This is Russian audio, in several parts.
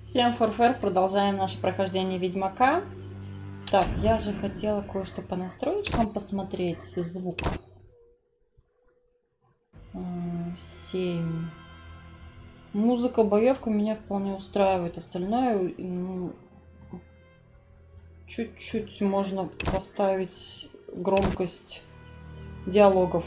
Всем форфэр, продолжаем наше прохождение Ведьмака. Так, я же хотела кое-что по настроечкам посмотреть. Звук. 7. Музыка, боевка меня вполне устраивает. Остальное, чуть-чуть можно поставить громкость диалогов.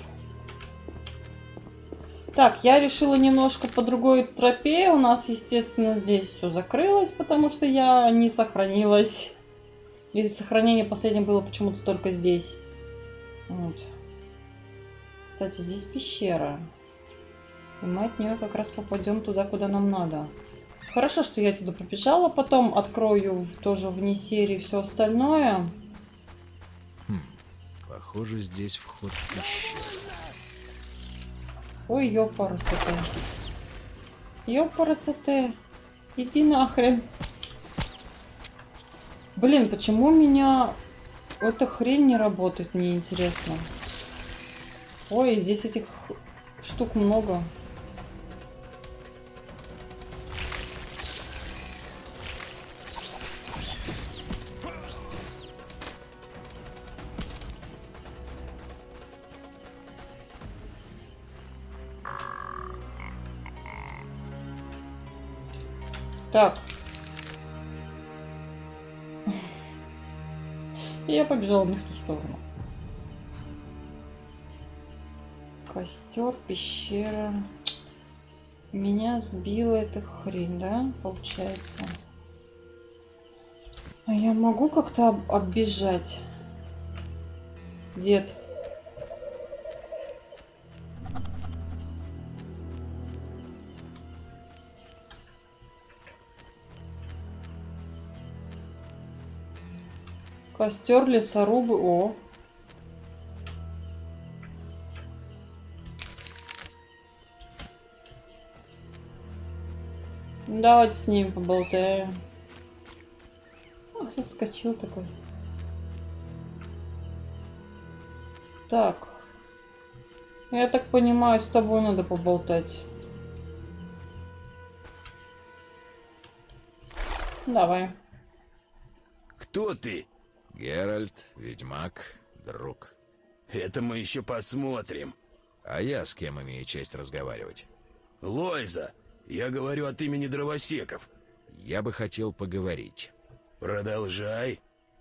Так, я решила немножко по другой тропе. У нас, естественно, здесь все закрылось, потому что я не сохранилась. И сохранение последнее было почему-то только здесь. Вот. Кстати, здесь пещера. И мы от нее как раз попадем туда, куда нам надо. Хорошо, что я туда побежала. Потом открою тоже вне серии все остальное. Похоже, здесь вход в пещеру. Ой, ёпарасоте. Ёпарасоте. Иди нахрен. Блин, почему у меня эта хрень не работает, мне интересно. Ой, здесь этих штук много. Так. Я побежала не в ту сторону. Костер, пещера. Меня сбила эта хрень, да, получается? А я могу как-то оббежать? Дед. Костер, лесорубы. О. Давайте с ним поболтаем. Ах, соскочил такой. Так. Я так понимаю, с тобой надо поболтать. Давай. Кто ты? Геральт, ведьмак, друг. Это мы еще посмотрим. А я с кем имею честь разговаривать? Лойза, я говорю от имени дровосеков. Я бы хотел поговорить. Продолжай.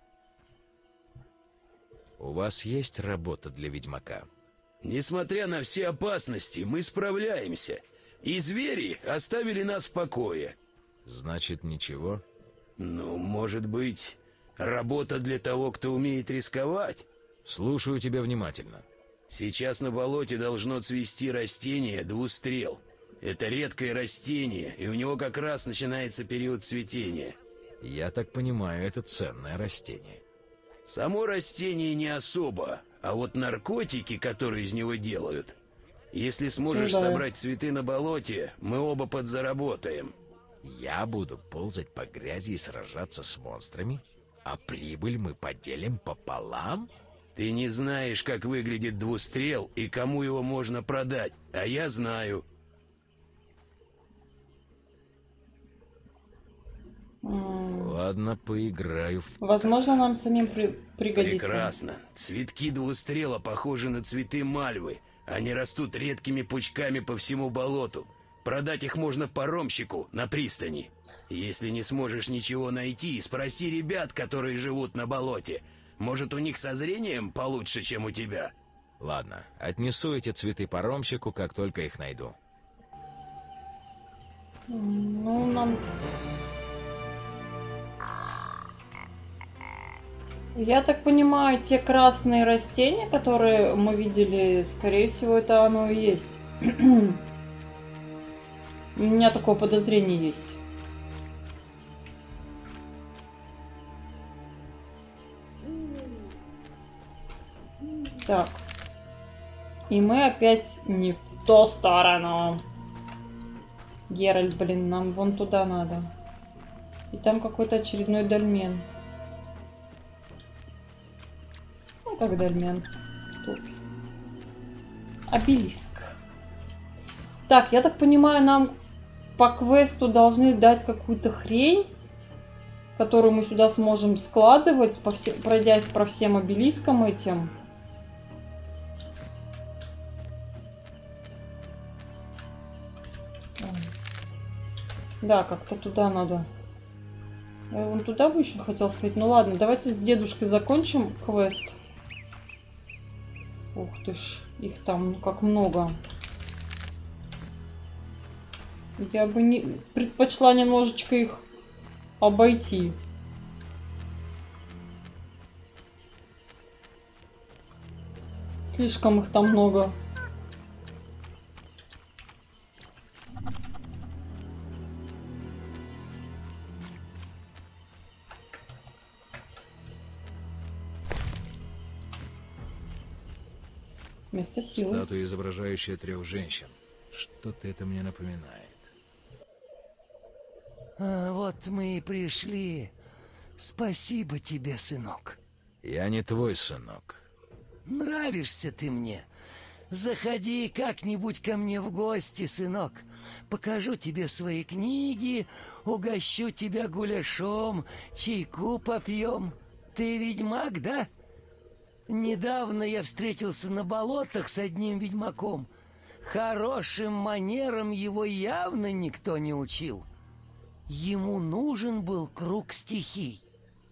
У вас есть работа для ведьмака? Несмотря на все опасности, мы справляемся. И звери оставили нас в покое. Значит, ничего? Ну, может быть, работа для того, кто умеет рисковать? Слушаю тебя внимательно. Сейчас на болоте должно цвести растение двустрел. Это редкое растение, и у него как раз начинается период цветения. Я так понимаю, это ценное растение. Само растение не особо, а вот наркотики, которые из него делают. Если сможешь собрать цветы на болоте, мы оба подзаработаем. Я буду ползать по грязи и сражаться с монстрами, а прибыль мы поделим пополам? Ты не знаешь, как выглядит двустрел и кому его можно продать, а я знаю. Ладно, поиграю в... Возможно, нам самим пригодится. Прекрасно. Цветки двустрела похожи на цветы мальвы. Они растут редкими пучками по всему болоту. Продать их можно паромщику на пристани. Если не сможешь ничего найти, спроси ребят, которые живут на болоте. Может, у них со зрением получше, чем у тебя? Ладно, отнесу эти цветы паромщику, как только их найду. Ну, нам... Я так понимаю, те красные растения, которые мы видели, скорее всего, это оно и есть. У меня такое подозрение есть. Так. И мы опять не в ту сторону. Геральт, блин, нам вон туда надо. И там какой-то очередной дольмен. Ну, как дольмен. Тут. Обелиск. Так, я так понимаю, нам по квесту должны дать какую-то хрень, которую мы сюда сможем складывать, пройдясь по всем обелискам этим. Да, как-то туда надо. Я вон туда бы еще хотел сказать. Ну ладно, давайте с дедушкой закончим квест. Ух ты ж, их там ну как много. Я бы не предпочла немножечко их обойти. Слишком их там много. Место силы. Статуя, изображающая 3 женщин. Что-то это мне напоминает. Вот мы и пришли. Спасибо тебе, сынок. Я не твой сынок. Нравишься ты мне. Заходи как-нибудь ко мне в гости, сынок. Покажу тебе свои книги, угощу тебя гуляшом, чайку попьем. Ты ведьмак, да? Недавно я встретился на болотах с одним ведьмаком. Хорошим манерам его явно никто не учил. Ему нужен был круг стихий.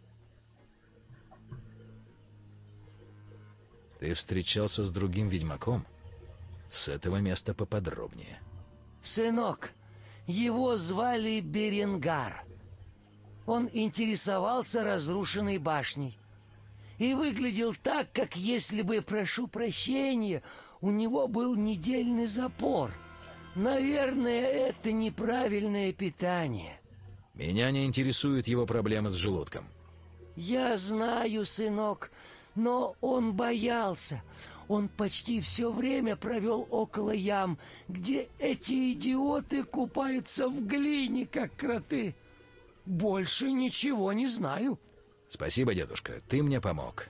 Ты встречался с другим ведьмаком? С этого места поподробнее. Сынок, его звали Беренгар. Он интересовался разрушенной башней. И выглядел так, как если бы, прошу прощения, у него был недельный запор. Наверное, это неправильное питание. Меня не интересуют его проблемы с желудком. Я знаю, сынок, но он боялся. Он почти все время провел около ям, где эти идиоты купаются в глине, как кроты. Больше ничего не знаю. Спасибо, дедушка, ты мне помог.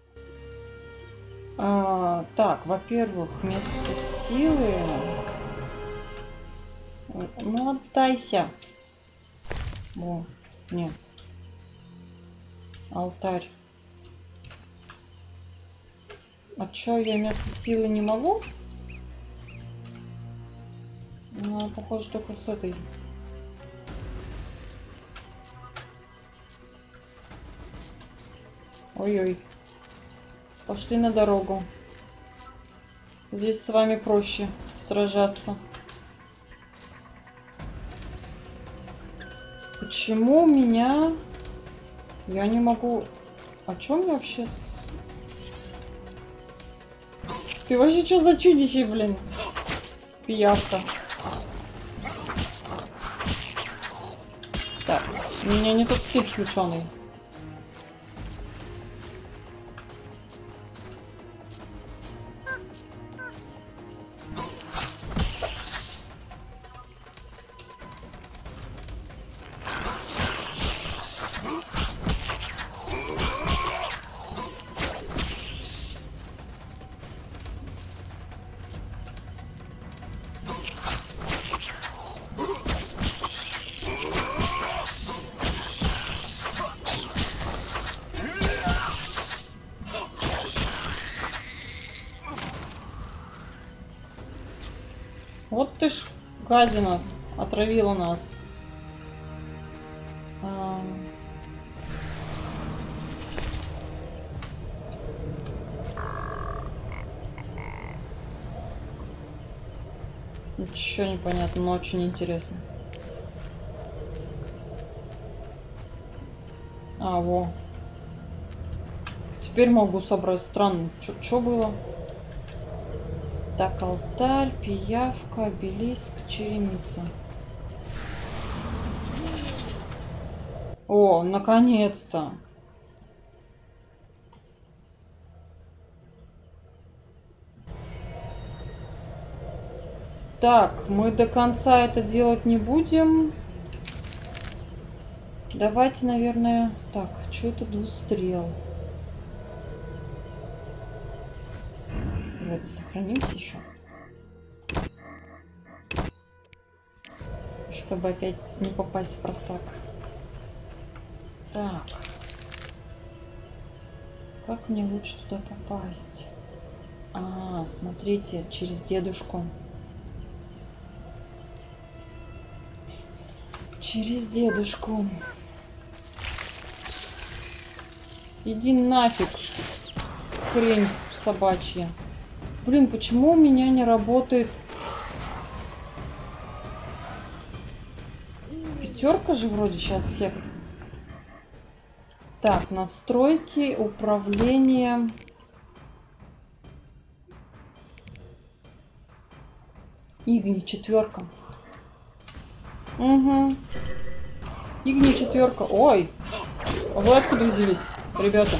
Так, во-первых, место силы. Ну, отдайся. О, нет. Алтарь. А чё, я место силы не могу? Ну, похоже, только с этой. Ой-ой. Пошли на дорогу. Здесь с вами проще сражаться. Почему меня... Я не могу... А чё мне вообще с... Ты вообще что за чудище, блин? Пиявка. Так, у меня не тот тип включенный. Вот ты ж, гадина, отравила нас. Ничего не понятно, но очень интересно. Во. Теперь могу собрать. Странно. Что было? Так, алтарь, пиявка, обелиск, черемица. О, наконец-то! Так, мы до конца это делать не будем. Давайте, наверное... Так, что это двустрел? Давайте сохранимся еще. Чтобы опять не попасть в просак. Так. Как мне лучше туда попасть? А, смотрите, через дедушку. Через дедушку. Иди нафиг, хрень собачья. Блин, почему у меня не работает? Пятерка же вроде сейчас всех. Так, настройки, управление. Игни, 4. Угу. Игни, 4. Ой! А вы откуда взялись, ребята?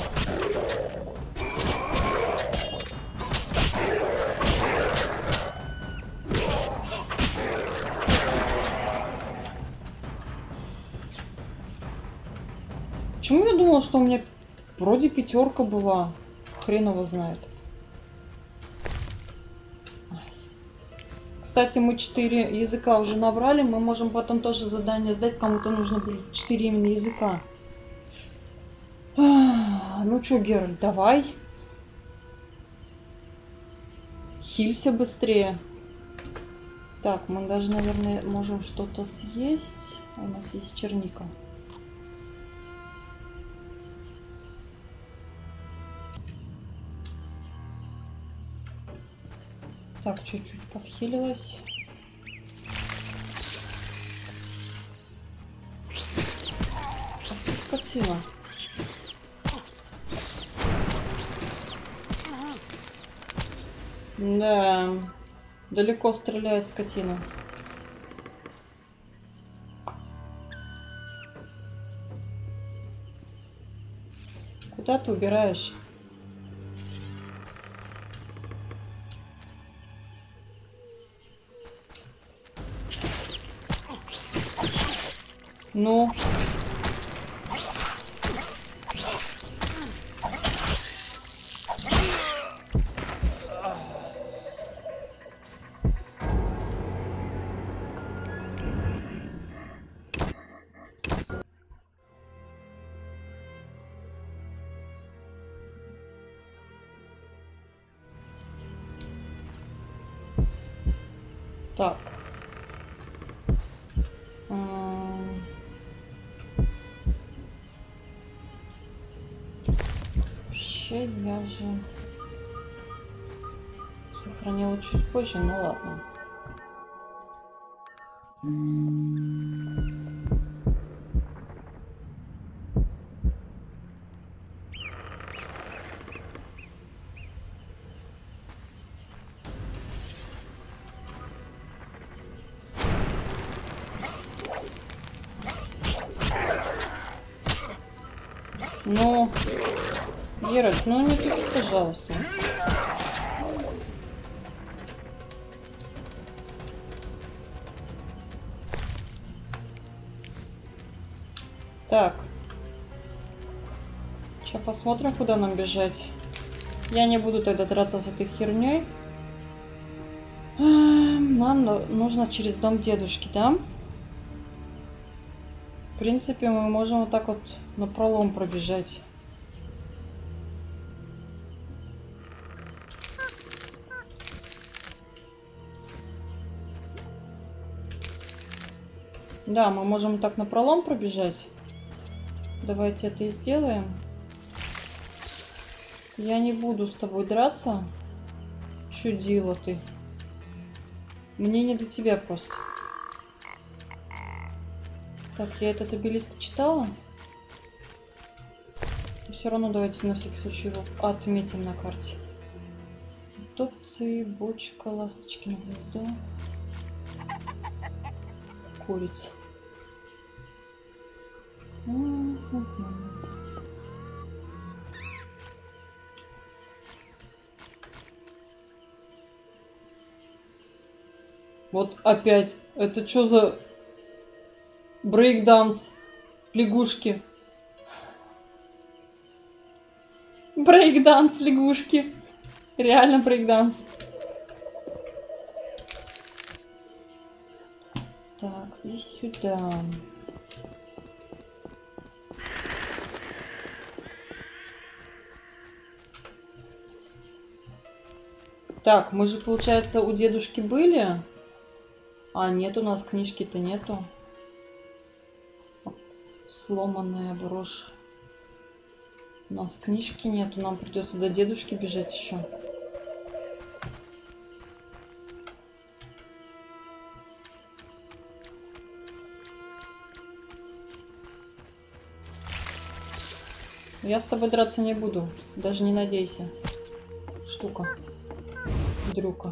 Почему я думала, что у меня вроде 5 была? Хрен его знает. Кстати, мы 4 языка уже набрали. Мы можем потом тоже задание сдать. Кому-то нужно будет 4 именно языка. Ну что, Геральт, давай. Хилься быстрее. Так, мы даже, наверное, можем что-то съесть. У нас есть черника. Так, чуть-чуть подхилилась. Ах ты скотина. Да, далеко стреляет скотина. Куда ты убираешь? Ну. Так. Вообще я же сохранила чуть позже, ну ладно. Ну, Геральт, ну не тупи, пожалуйста. Так. Сейчас посмотрим, куда нам бежать. Я не буду тогда драться с этой херней. Нам нужно через дом дедушки, да? В принципе, мы можем вот так вот напролом пробежать. Да, мы можем так напролом пробежать. Давайте это и сделаем. Я не буду с тобой драться. Чудила ты. Мне не до тебя просто. Так, я этот обелиск читала. Все равно давайте на всякий случай его отметим на карте. Топцы, бочка, ласточки на гнездо. Курица. Вот опять. Это что за брейкданс? Лягушки. Брейкданс лягушки. Реально брейкданс. Так. и сюда. Так, мы же, получается, у дедушки были. А, нет, у нас книжки-то нету. Сломанная брошь. У нас книжки нету, нам придется до дедушки бежать еще. Я с тобой драться не буду. Даже не надейся. Штука. Дрюка.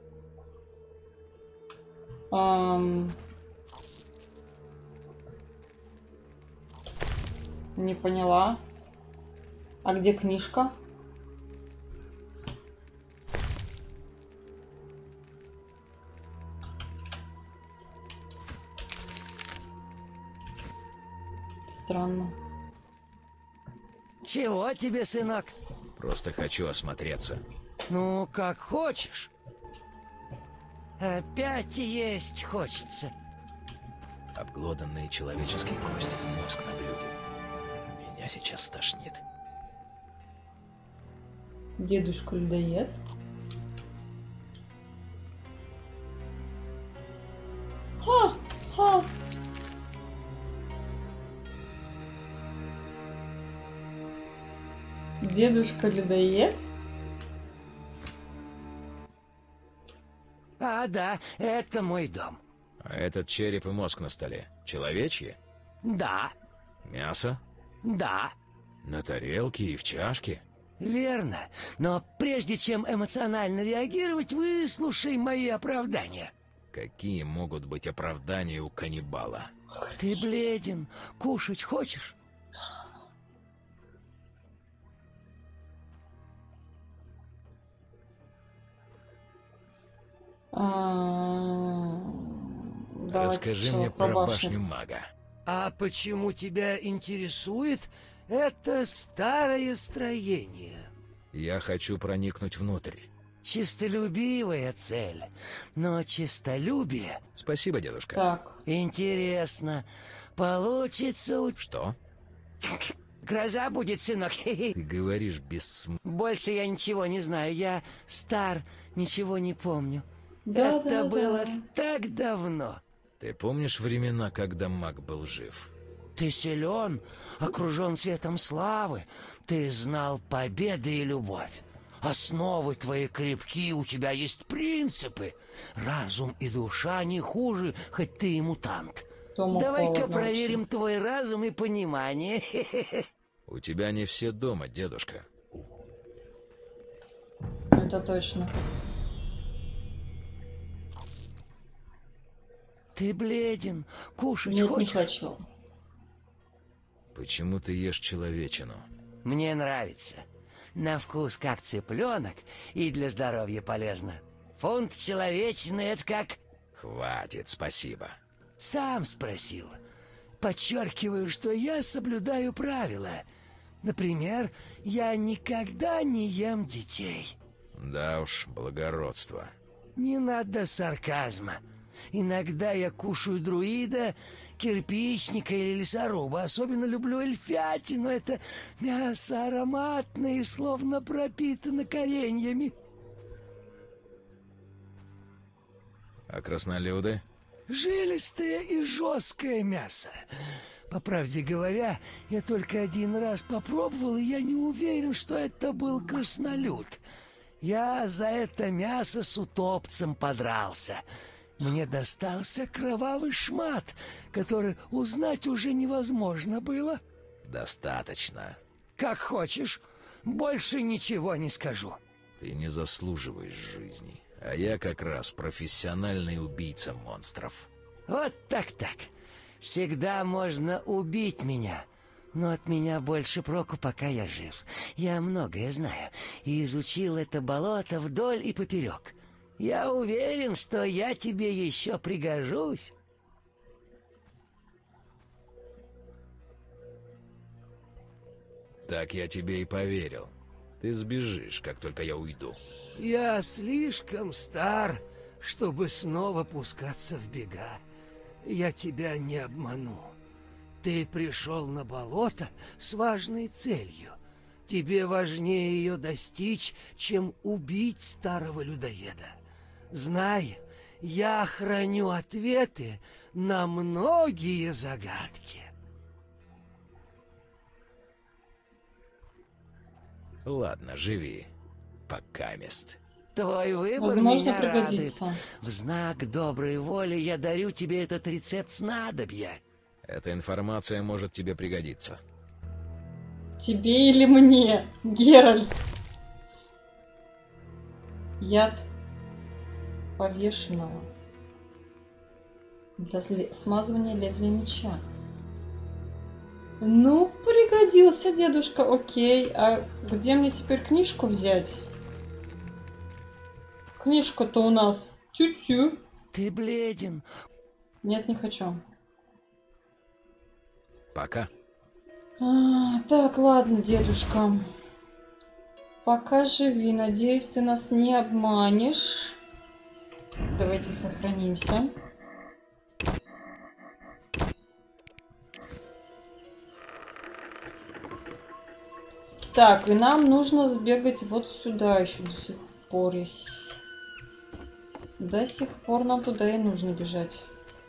Не поняла. А где книжка? Странно. Чего тебе, сынок? Просто хочу осмотреться. Ну, как хочешь. Опять есть хочется. Обглоданные человеческие кости, мозг на блюде. Меня сейчас стошнит. Дедушка людоед. Ха! Ха! Дедушка людоед? А, да, это мой дом. А этот череп и мозг на столе. Человечьи? Да, Мясо? да, На тарелке и в чашке? верно. Но прежде чем эмоционально реагировать, выслушай мои оправдания. Какие могут быть оправдания у каннибала? Ты бледен. Кушать хочешь? Давайте Расскажи сначала мне про башню мага. А почему тебя интересует это старое строение? Я хочу проникнуть внутрь. Чистолюбивая цель, но чистолюбие... Спасибо, дедушка. Так, Интересно, получится у... Что? Гроза будет, сынок. Ты говоришь без Больше я ничего не знаю, я стар, ничего не помню. Да, Это да, было да. так давно. Ты помнишь времена, когда маг был жив? Ты силен, окружен светом славы, ты знал победы и любовь. Основы твои крепки, у тебя есть принципы. Разум и душа не хуже, хоть ты и мутант. Тому Давай-ка холодно проверим твой разум и понимание. У тебя не все дома, дедушка. очень. Это точно. Ты бледен, кушать Нет, не хочешь? хочу. Почему ты ешь человечину? Мне нравится. На вкус как цыпленок и для здоровья полезно. Фунт человечины — это как... Хватит, спасибо. Сам спросил. Подчеркиваю, что я соблюдаю правила. Например, я никогда не ем детей. Да уж, благородство. Не надо сарказма. Иногда я кушаю друида, кирпичника или лесоруба. Особенно люблю эльфятину. Это мясо ароматное и словно пропитано кореньями. А краснолюды? Жилистое и жесткое мясо. По правде говоря, я только один раз попробовал, и я не уверен, что это был краснолюд. Я за это мясо с утопцем подрался. Мне достался кровавый шмат, который узнать уже невозможно было. Достаточно. Как хочешь, больше ничего не скажу. Ты не заслуживаешь жизни. А я как раз профессиональный убийца монстров. Вот так-так. Всегда можно убить меня, но от меня больше проку, пока я жив. Я многое знаю и изучил это болото вдоль и поперек. Я уверен, что я тебе еще пригожусь. Так я тебе и поверил. Ты сбежишь, как только я уйду. Я слишком стар, чтобы снова пускаться в бега. я тебя не обману. Ты пришел на болото с важной целью. Тебе важнее ее достичь, чем убить старого людоеда. Знай, я храню ответы на многие загадки. Ладно, живи. Покамест. Твой выбор Возможно, меня радует. пригодится. В знак доброй воли я дарю тебе этот рецепт снадобья. Эта информация может тебе пригодиться. Тебе или мне, Геральт? Яд повешенного для смазывания лезвия меча. Ну, пригодился, дедушка, окей. А где мне теперь книжку взять? Книжка-то у нас тю-тю. Ты бледен. Нет, не хочу. Пока. Так, ладно, дедушка. Пока живи. Надеюсь, ты нас не обманешь. Давайте сохранимся. Так, и нам нужно сбегать вот сюда еще до сих пор. До сих пор нам туда и нужно бежать.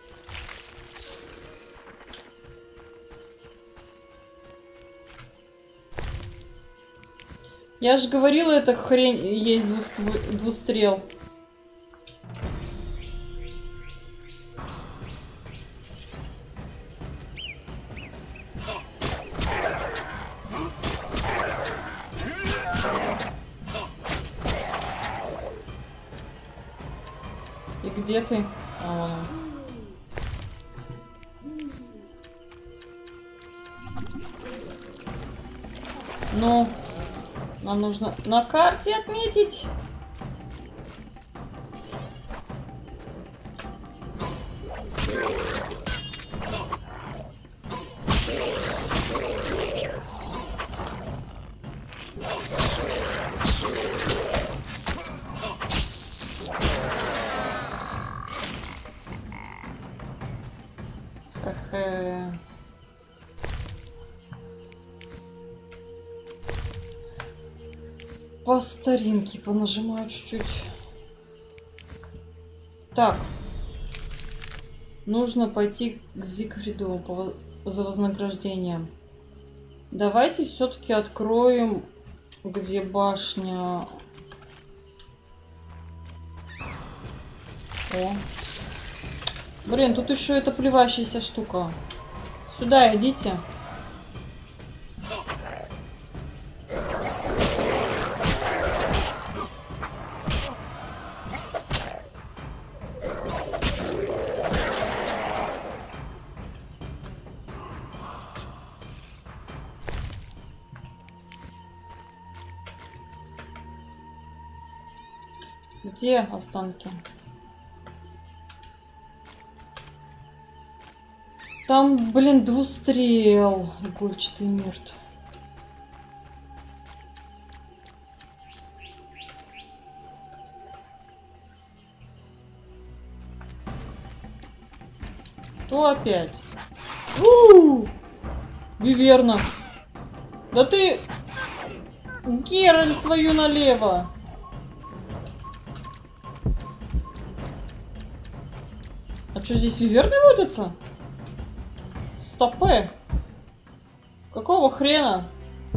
Я же говорила, эта хрень есть двустрел. И где ты? А, вон он. Ну, нам нужно на карте отметить. Хе-хе. По старинке понажимаю чуть-чуть. Так. Нужно пойти к Зигфриду за вознаграждением. Давайте все-таки откроем, где башня. О. Блин, тут еще эта плеващаяся штука. Сюда идите. Где останки? Там, блин, двустрел. Игольчатый мирт. Кто опять? Виверна. Да ты... Геральт, твою налево. А что, здесь виверны водятся? Стопы. Какого хрена?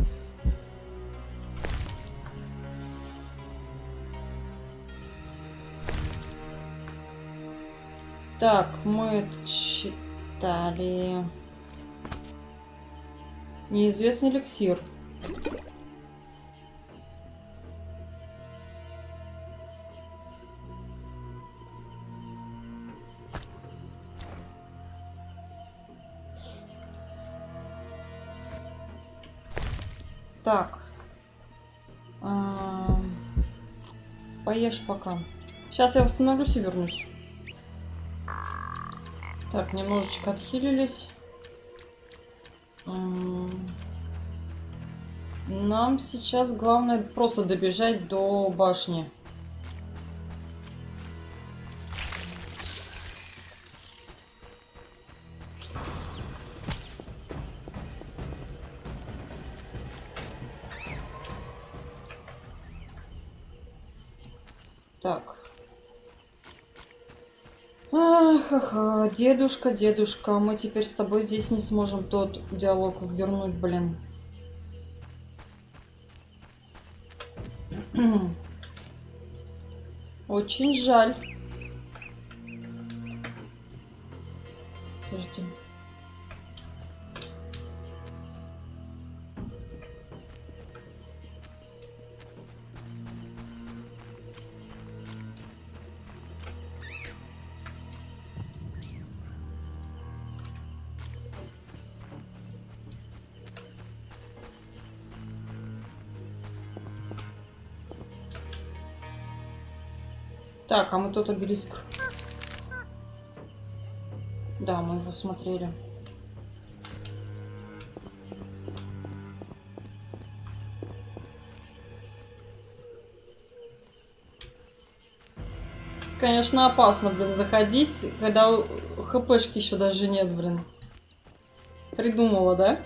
Так, мы это читали. Неизвестный эликсир. Так. Поешь пока. Сейчас я восстановлюсь и вернусь. Так, немножечко отхилились. Нам сейчас главное просто добежать до башни. Так. Ах, дедушка, дедушка, мы теперь с тобой здесь не сможем тот диалог вернуть, блин. Очень жаль. Подожди. Так, а мы тут обелиск. Да, мы его смотрели. Конечно, опасно, блин, заходить, когда хпшки еще даже нет, блин. Придумала, да?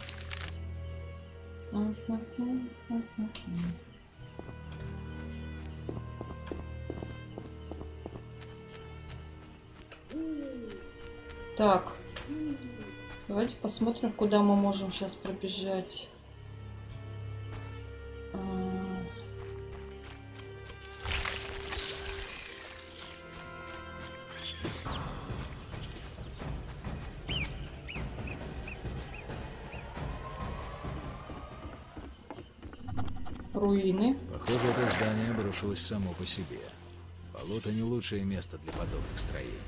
Так, давайте посмотрим, куда мы можем сейчас пробежать. Руины. Похоже, это здание обрушилось само по себе. Болото не лучшее место для подобных строений.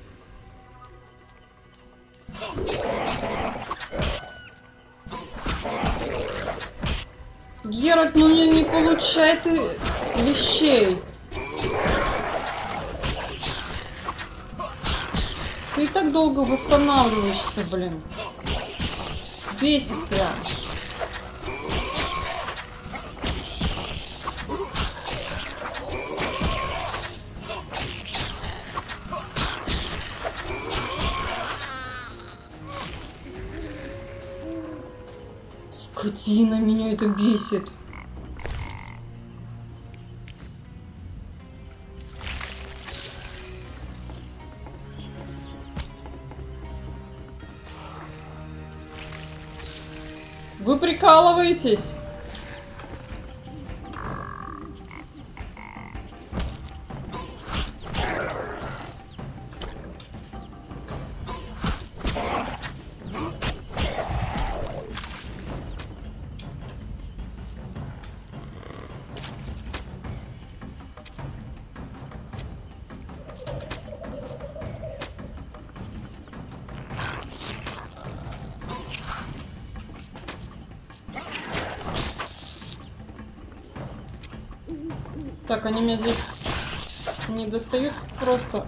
Геральт, ну не получай ты вещей. Ты и так долго восстанавливаешься, блин. Бесит прям. Скотина, меня это бесит. Вы прикалываетесь? Так, они меня здесь не достают просто.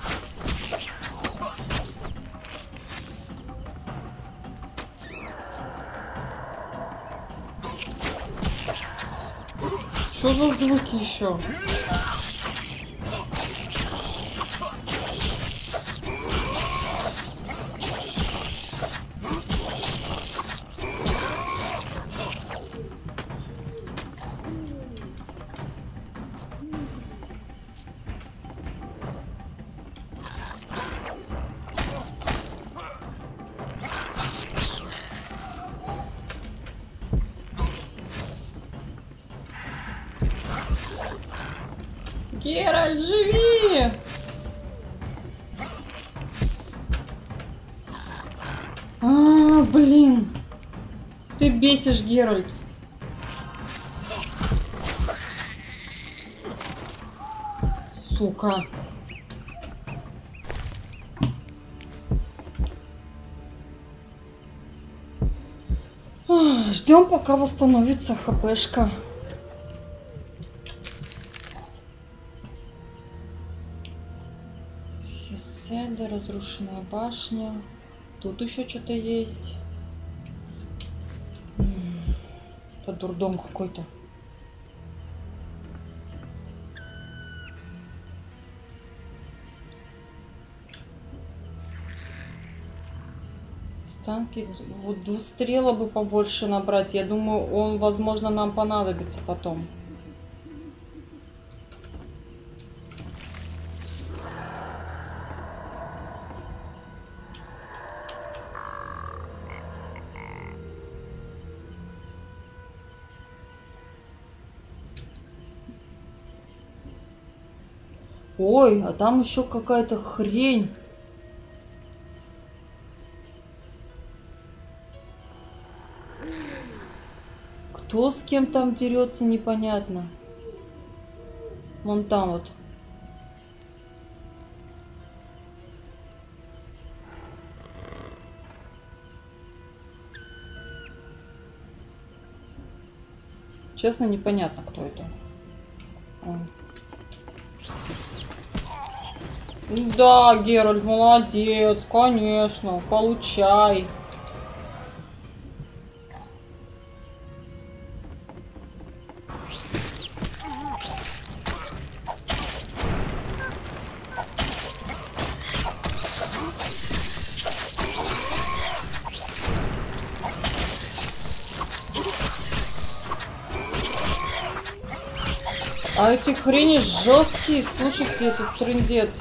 Что за звуки еще? Геральт, живи! Блин. Ты бесишь, Геральт. Сука. Ждем, пока восстановится хпшка. Феседа, разрушенная башня. Тут еще что-то есть. Это дурдом какой-то. Станки. Вот двустрела бы побольше набрать. Я думаю, он, возможно, нам понадобится потом. Ой, а там еще какая-то хрень. Кто с кем там дерется, непонятно. Вон там вот. Честно, непонятно, кто это. Да, Геральт, молодец, конечно, получай. А эти хрени жесткие, слушайте, этот трындец.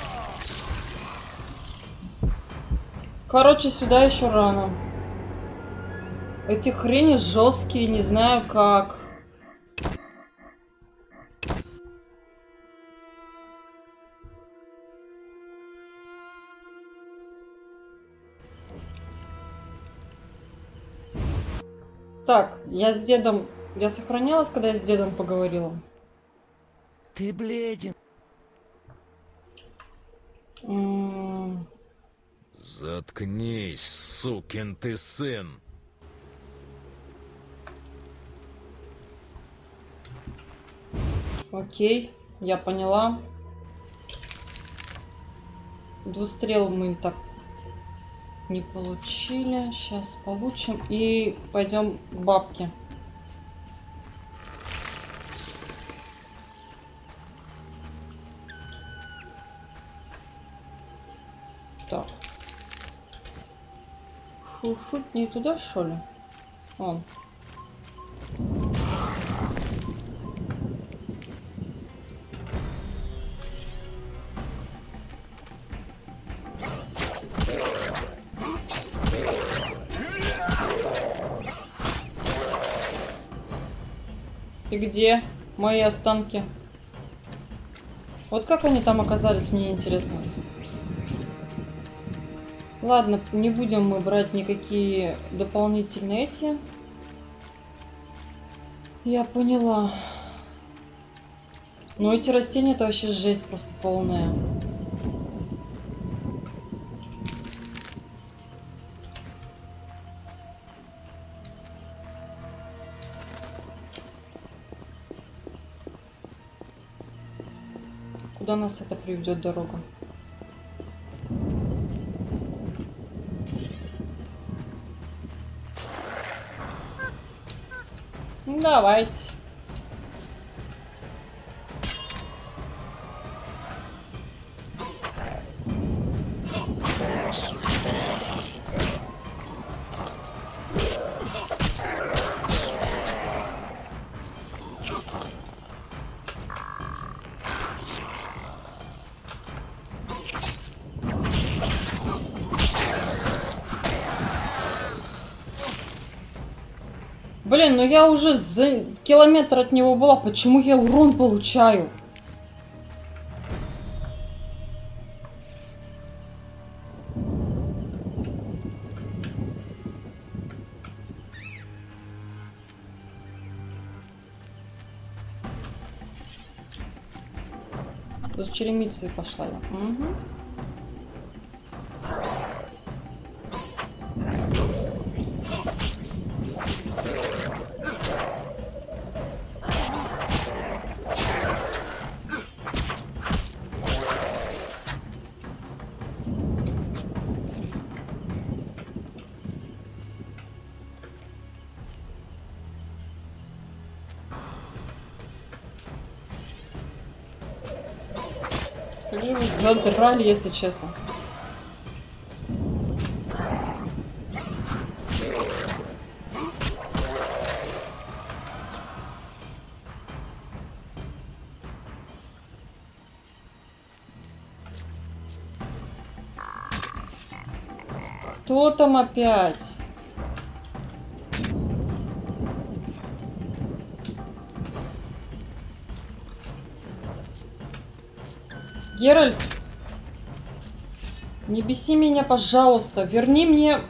Короче, сюда еще рано. Эти хрени жесткие, не знаю как. Так, я с дедом... Я сохранялась, когда я с дедом поговорила? Ты бледен. Заткнись, сукин ты сын. Окей, я поняла. Двустрел мы так не получили. Сейчас получим и пойдем к бабке. Так. Фу-фу, не туда, что ли? Вон. И где мои останки? Вот как они там оказались, мне интересно. Ладно, не будем мы брать никакие дополнительные эти. Я поняла. Но эти растения это вообще жесть просто полная. Куда нас это приведет дорога? Давайте. Блин, ну я уже за километр от него была. Почему я урон получаю? За черемицей пошла я. Угу. Как же вы задрали, если честно. Кто там опять? Геральт, не беси меня, пожалуйста. Верни мне...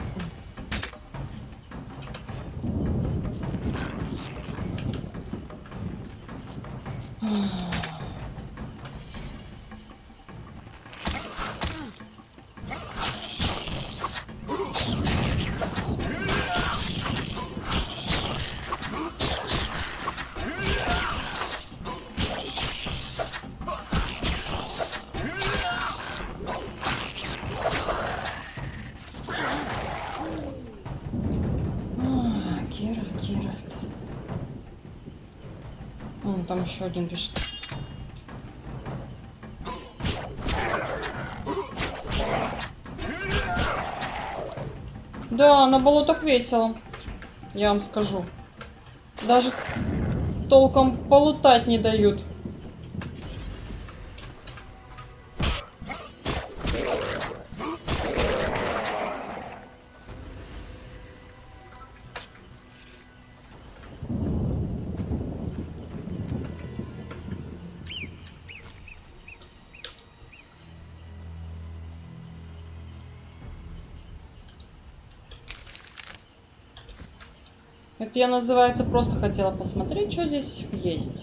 Геральт. Там еще один пишет. Да, на болотах весело. Я вам скажу. Даже толком полутать не дают. Это я, называется, просто хотела посмотреть, что здесь есть.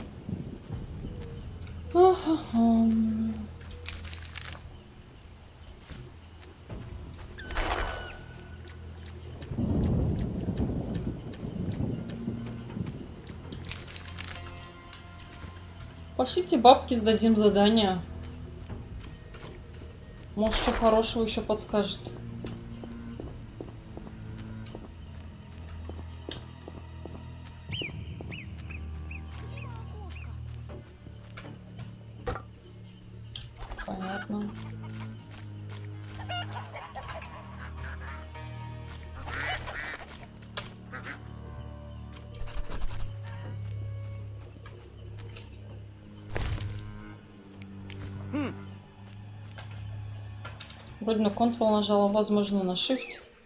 Пошлите бабки, сдадим задание. Может, что хорошего еще подскажет. Понятно. Вроде на Ctrl нажала, возможно, на Shift.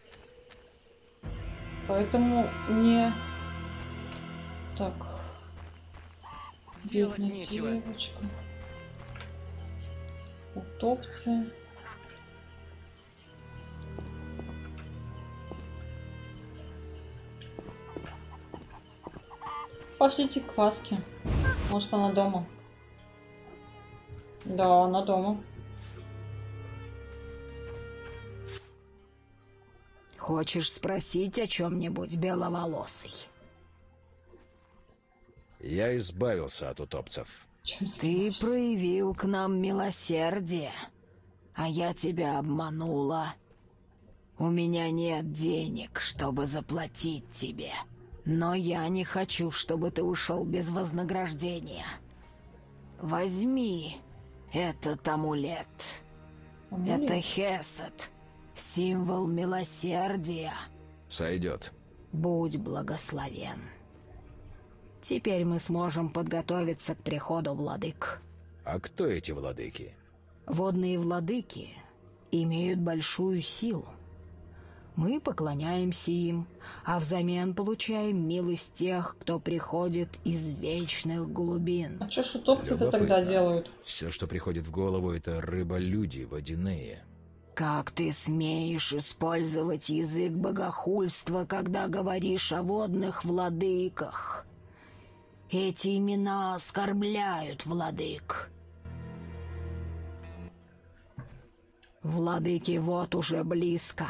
Поэтому не... Так. Бедная девочка. Утопцы. Пошлите к Васке. Может, она дома? Да, она дома. Хочешь спросить о чем-нибудь, беловолосый? Я избавился от утопцев. Ты проявил к нам милосердие, а я тебя обманула. У меня нет денег, чтобы заплатить тебе, но я не хочу, чтобы ты ушел без вознаграждения. Возьми этот амулет. Это Хесед, символ милосердия. Сойдет. Будь благословен. Теперь мы сможем подготовиться к приходу владык. А кто эти владыки? Водные владыки имеют большую силу. Мы поклоняемся им, а взамен получаем милость тех, кто приходит из вечных глубин. А что ж утопцы-то тогда делают? Все, что приходит в голову, это рыба-люди водяные. Как ты смеешь использовать язык богохульства, когда говоришь о водных владыках? Эти имена оскорбляют владык. Владыки вот уже близко.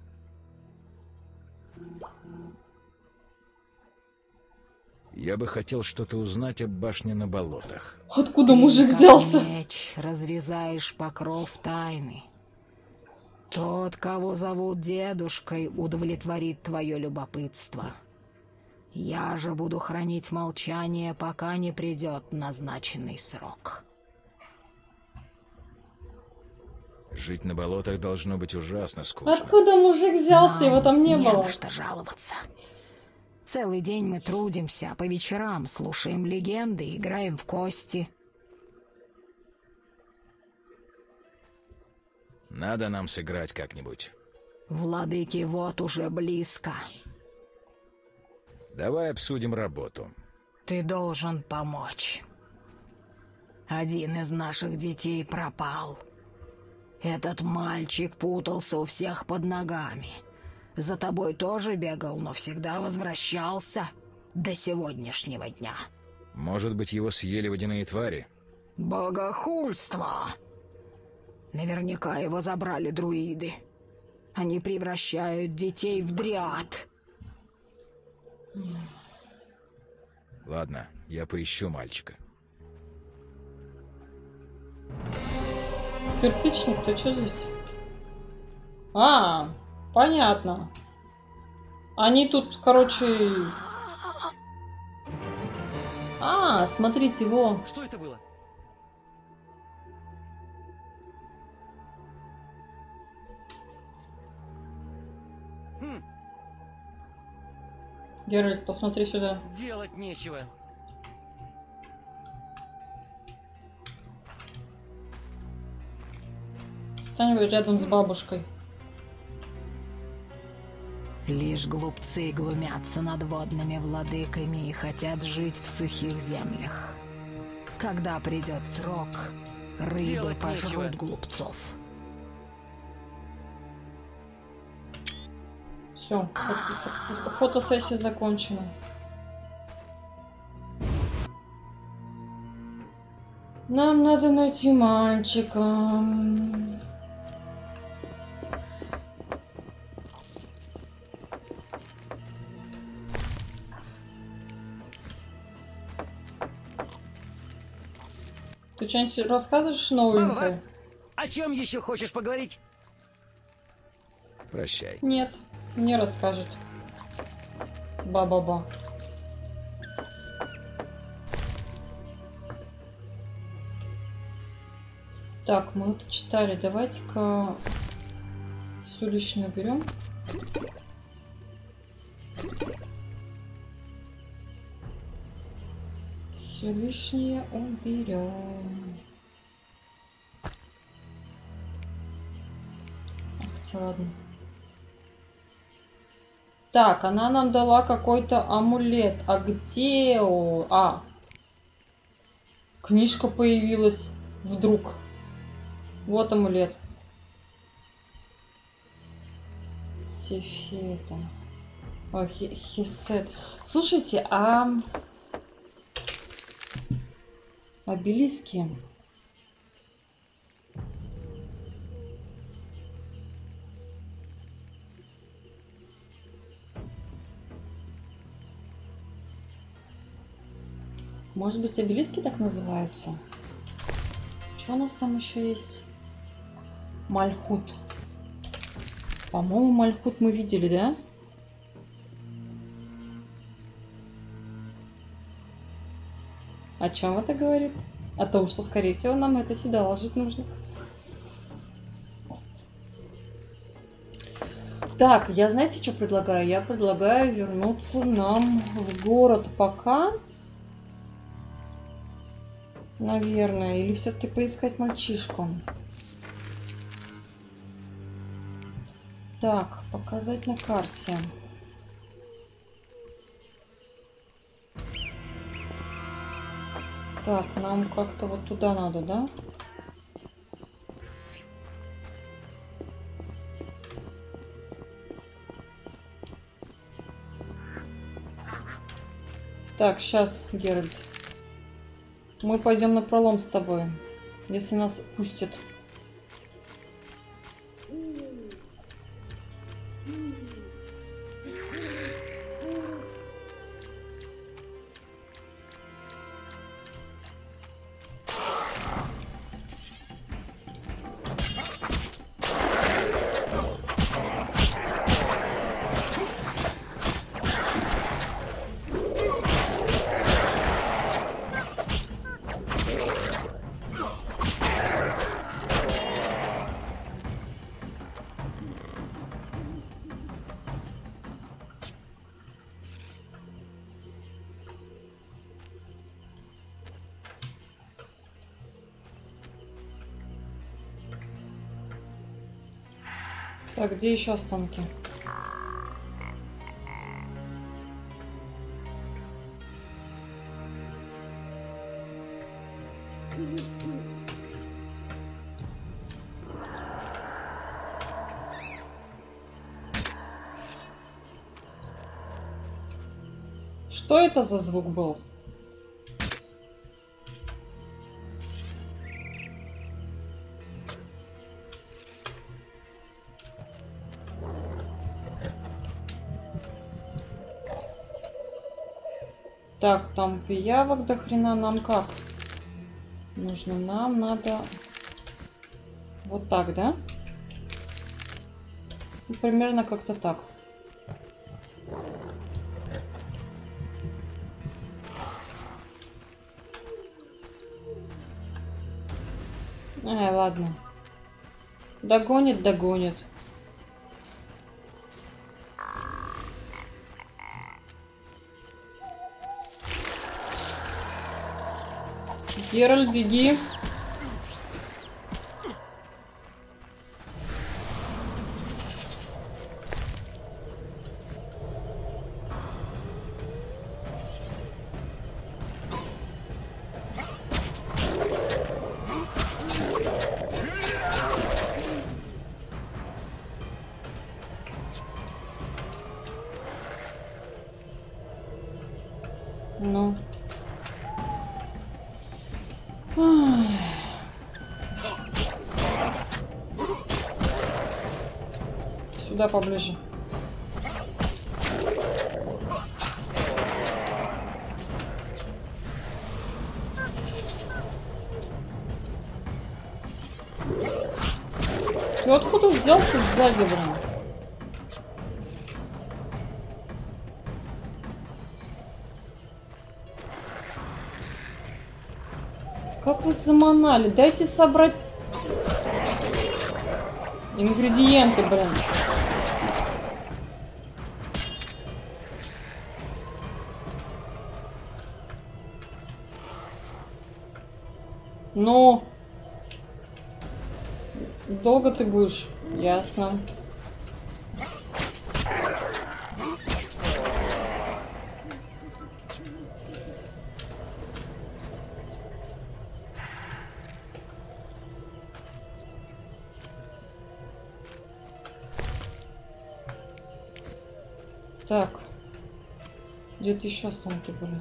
Я бы хотел что-то узнать об башне на болотах. Откуда мужик взялся? Меч разрезаешь покров тайны. Тот, кого зовут дедушкой, удовлетворит твое любопытство. Я же буду хранить молчание, пока не придет назначенный срок. Жить на болотах должно быть ужасно скучно. Откуда мужик взялся? Его там не было. На что жаловаться. Целый день мы трудимся, а по вечерам слушаем легенды и играем в кости. Надо нам сыграть как-нибудь. Владыки вот уже близко. Давай обсудим работу. Ты должен помочь. Один из наших детей пропал. Этот мальчик путался у всех под ногами. За тобой тоже бегал, но всегда возвращался до сегодняшнего дня. Может быть, его съели водяные твари? Богохульство! Наверняка его забрали друиды. Они превращают детей в дриад. Ладно, я поищу мальчика. Кирпичник, ты что здесь? А, понятно. Они тут, короче... А, смотрите, его. Что это было? Геральт, посмотри сюда. Делать нечего. Стань рядом с бабушкой. Лишь глупцы глумятся над водными владыками и хотят жить в сухих землях. Когда придет срок, рыбы Делать пожрут нечего. глупцов. Все, фотосессия закончена. Нам надо найти мальчика. Ты что-нибудь рассказываешь новенькое? О чем еще хочешь поговорить? Прощай. Нет, не расскажет. Ба-ба-ба. Так, мы это читали. Давайте-ка все лишнее уберем. Все лишнее уберем. Хотя ладно. Так, она нам дала какой-то амулет. А где он? А. Книжка появилась вдруг. Вот амулет. Сефета. О, Хесет. Слушайте, а... Обелиски. Может быть, обелиски так называются? Что у нас там еще есть? Мальхут. По-моему, Мальхут мы видели, да? О чем это говорит? О том, что, скорее всего, нам это сюда ложить нужно. Так, я знаете, что предлагаю? Я предлагаю вернуться нам в город пока. Наверное. Или все-таки поискать мальчишку. Так, показать на карте. Так, нам как-то вот туда надо, да? Так, сейчас, Геральт. Мы пойдем на пролом с тобой, если нас пустят. Так, где еще останки? Что это за звук был? Так, там пиявок до хрена. Нам как? Нужно, нам надо... Вот так, да? Ну, примерно как-то так. Ай, ладно. Догонит, догонит. Геральт, беги. Ну. Ах. Сюда поближе. Ты откуда взялся сзади, блин? Как вы заманали? Дайте собрать ингредиенты, блин. Ну, долго ты будешь? Ясно. Так, где-то еще останки были.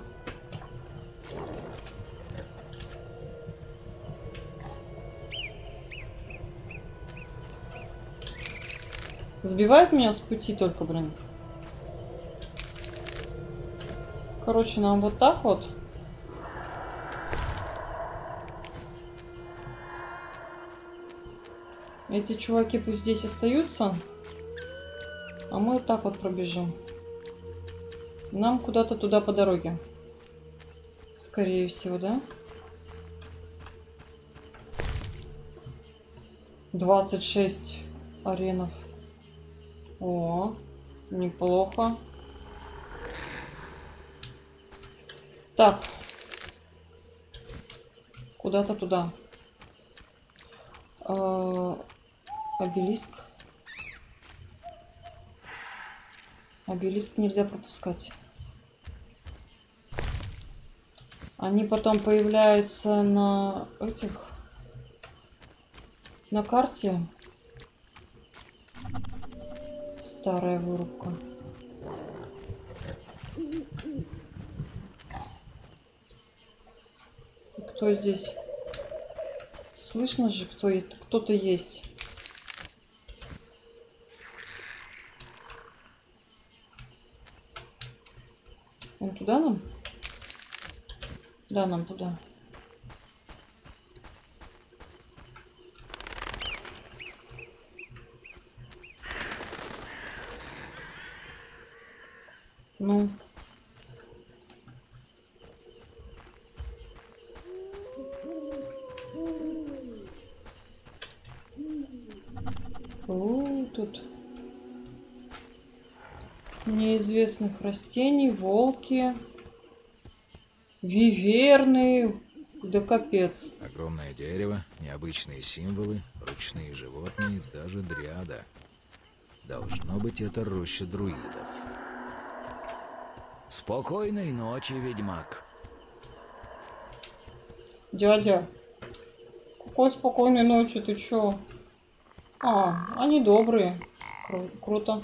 Сбивает меня с пути только, блин. Короче, нам вот так вот. Эти чуваки пусть здесь остаются. А мы вот так вот пробежим. Нам куда-то туда по дороге. Скорее всего, да? 26 аренов. О, неплохо. Так. Куда-то туда. Обелиск. Обелиск нельзя пропускать. Они потом появляются на этих... На карте. Старая вырубка. Кто здесь? Слышно же, кто это? Кто-то есть. Он туда нам? Да, нам туда. Ну. О, тут неизвестных растений, волки, виверны, да капец. Огромное дерево, необычные символы, ручные животные, даже дриада. Должно быть, это роща друидов. Спокойной ночи, ведьмак. Дядя, Какой спокойной ночи, ты чё? А, они добрые. Круто.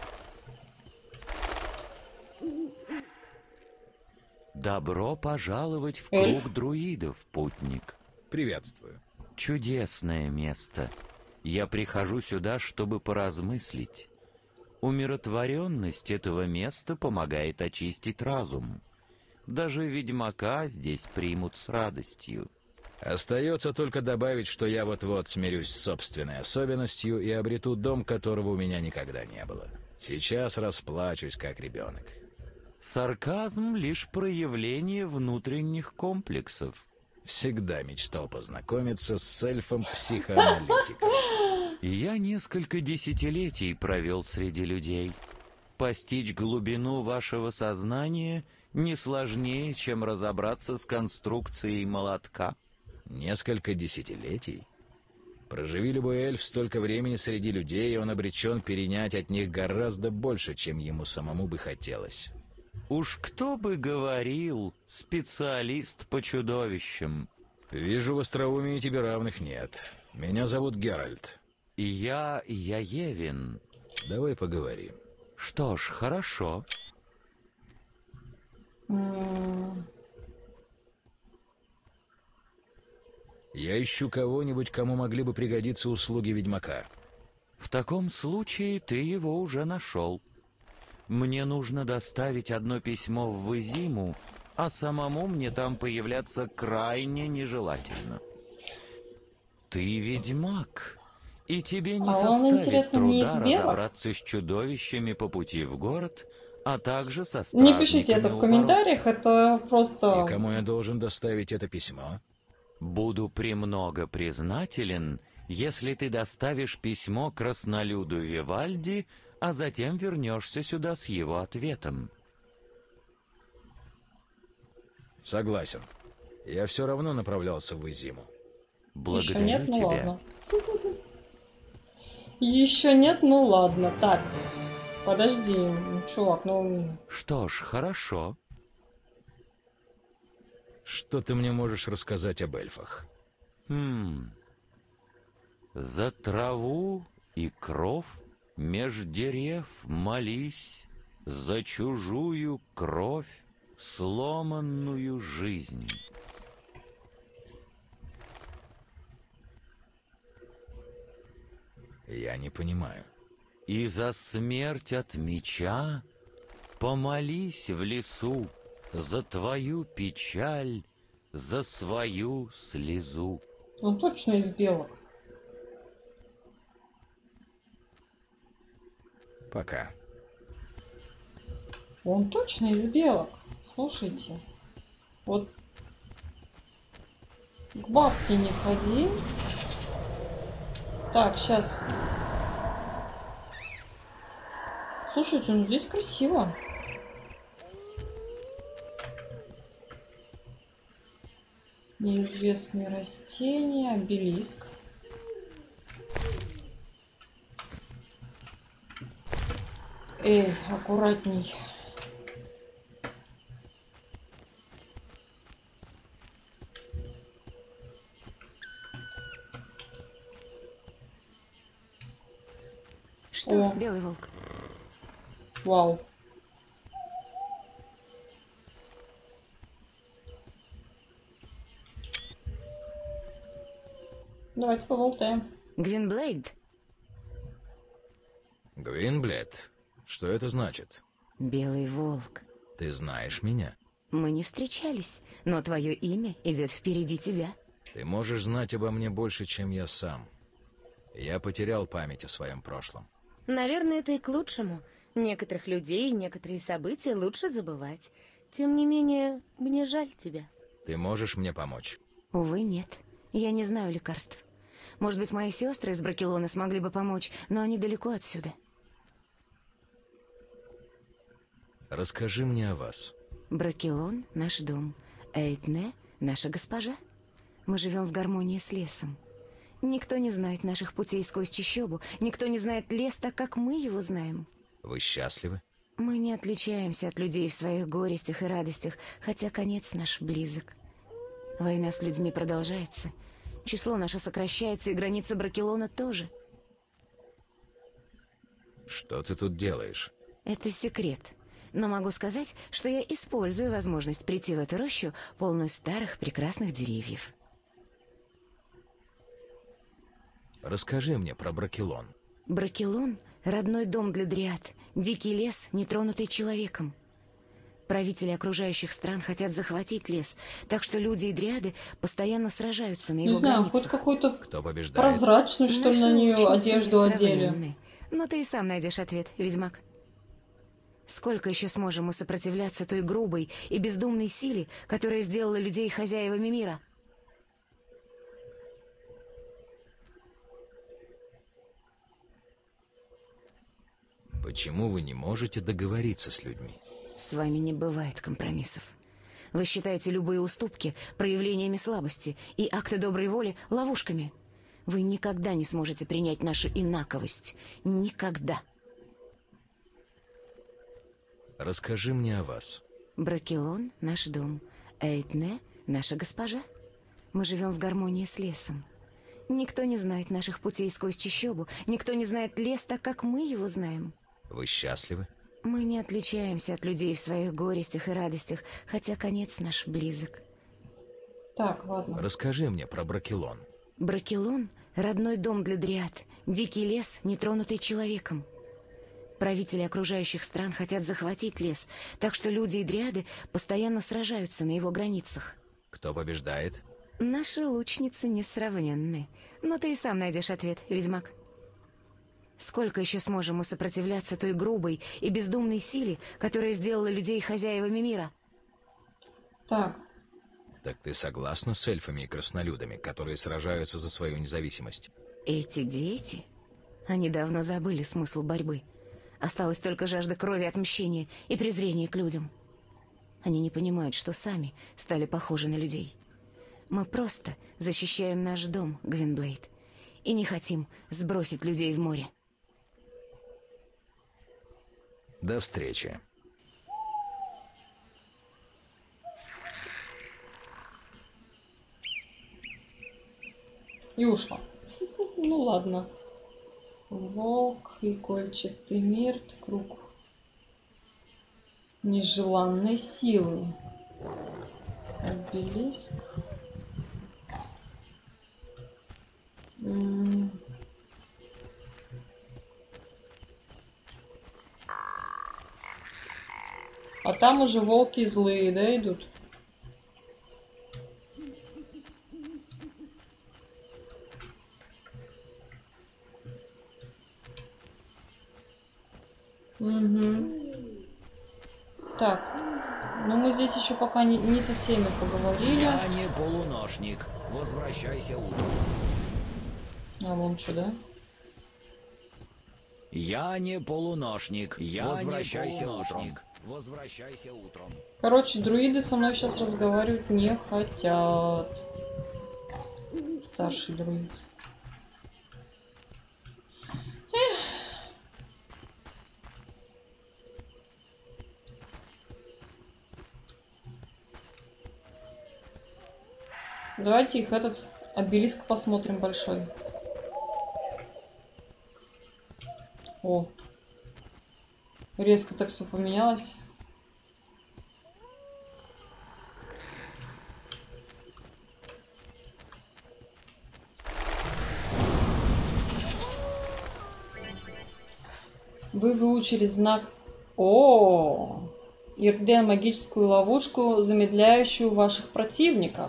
Добро пожаловать в Эльф. круг друидов, путник. Приветствую. Чудесное место. Я прихожу сюда, чтобы поразмыслить. Умиротворенность этого места помогает очистить разум. Даже ведьмака здесь примут с радостью. Остается только добавить, что я вот-вот смирюсь с собственной особенностью и обрету дом, которого у меня никогда не было. Сейчас расплачусь, как ребенок. Сарказм — лишь проявление внутренних комплексов. Всегда мечтал познакомиться с эльфом-психоаналитиком. Я несколько десятилетий провел среди людей. Постичь глубину вашего сознания не сложнее, чем разобраться с конструкцией молотка. Несколько десятилетий? Проживи любой эльф столько времени среди людей, и он обречен перенять от них гораздо больше, чем ему самому бы хотелось. Уж кто бы говорил, специалист по чудовищам. Вижу, в остроумии тебе равных нет. Меня зовут Геральт. Я Евин. Давай поговорим. Что ж, хорошо. Я ищу кого-нибудь, кому могли бы пригодиться услуги ведьмака. В таком случае ты его уже нашел. Мне нужно доставить одно письмо в Вызиму, а самому мне там появляться крайне нежелательно. Ты ведьмак, и тебе не он, составит интересно, не труда из белок? разобраться с чудовищами по пути в город, а также со Не стражниками пишите это в у ворот. комментариях, это просто... И кому я должен доставить это письмо? Буду премного признателен, если ты доставишь письмо краснолюду Вивальди, а затем вернешься сюда с его ответом. Согласен. Я все равно направлялся в Изиму. Благодарю Еще нет, ну тебя. ладно. Еще нет, ну ладно. Так, подожди, чувак, ну... Что ж, хорошо. Что ты мне можешь рассказать об эльфах? За траву и кров меж дерев молись, за чужую кровь, сломанную жизнь. Я не понимаю. И за смерть от меча помолись в лесу, за твою печаль, за свою слезу. Он точно из белок. Пока. Он точно из белок. Слушайте. Вот к бабке не ходи. Так, сейчас. Слушайте, ну здесь красиво. Неизвестные растения, обелиск. Эй, аккуратней. Что, О. Белый волк? Вау. Давайте поболтаем. Гвинблейд? Гвинблет, что это значит? Белый волк. Ты знаешь меня? Мы не встречались, но твое имя идет впереди тебя. Ты можешь знать обо мне больше, чем я сам. Я потерял память о своем прошлом. Наверное, это и к лучшему. Некоторых людей, некоторые события лучше забывать. Тем не менее, мне жаль тебя. Ты можешь мне помочь? Увы, нет. Я не знаю лекарств. Может быть, мои сестры из Бракелона смогли бы помочь, но они далеко отсюда. Расскажи мне о вас. Бракелон — наш дом. Эйтне — наша госпожа. Мы живем в гармонии с лесом. Никто не знает наших путей сквозь чащобу. Никто не знает лес так, как мы его знаем. Вы счастливы? Мы не отличаемся от людей в своих горестях и радостях, хотя конец наш близок. Война с людьми продолжается. Число наше сокращается, и граница Бракелона тоже. Что ты тут делаешь? Это секрет. Но могу сказать, что я использую возможность прийти в эту рощу, полную старых прекрасных деревьев. Расскажи мне про Бракелон. Бракелон — родной дом для дриад, дикий лес, нетронутый человеком. Правители окружающих стран хотят захватить лес, так что люди и дриады постоянно сражаются на его Не знаю, границах. хоть какой-то Кто побеждает? прозрачный, что ли, на Наши нее ученицы одежду одели. несравненны. Но ты и сам найдешь ответ, ведьмак. Сколько еще сможем мы сопротивляться той грубой и бездумной силе, которая сделала людей хозяевами мира? Почему вы не можете договориться с людьми? С вами не бывает компромиссов. Вы считаете любые уступки проявлениями слабости и акты доброй воли ловушками. Вы никогда не сможете принять нашу инаковость. Никогда. Расскажи мне о вас. Бракелон — наш дом. Эйтне — наша госпожа. Мы живем в гармонии с лесом. Никто не знает наших путей сквозь чащобу. Никто не знает лес так, как мы его знаем. Вы счастливы? Мы не отличаемся от людей в своих горестях и радостях, хотя конец наш близок. Так, ладно. Расскажи мне про Бракелон. Бракелон — родной дом для дриад, дикий лес, нетронутый человеком. Правители окружающих стран хотят захватить лес, так что люди и дриады постоянно сражаются на его границах. Кто побеждает? Наши лучницы несравненны, но ты и сам найдешь ответ, ведьмак. Сколько еще сможем мы сопротивляться той грубой и бездумной силе, которая сделала людей хозяевами мира? Так, Так ты согласна с эльфами и краснолюдами, которые сражаются за свою независимость? Эти дети, они давно забыли смысл борьбы. Осталась только жажда крови, отмщения и презрения к людям. Они не понимают, что сами стали похожи на людей. Мы просто защищаем наш дом, Гвинблейд, и не хотим сбросить людей в море. До встречи. и ушла. Ну ладно. Волк, игольчатый мирт, круг нежеланной силы. Обелиск. А там уже волки злые, да, идут? Угу. Так, ну мы здесь еще пока не со всеми поговорили. Я не полуношник. Возвращайся утром. А вон что, да? Я не полуношник. Возвращайся утром. Возвращайся утром. Короче, друиды со мной сейчас разговаривать не хотят. Старший друид. Давайте их этот обелиск посмотрим большой. О. Резко так все поменялось. Вы выучили знак О. Ирден — магическую ловушку, замедляющую ваших противников.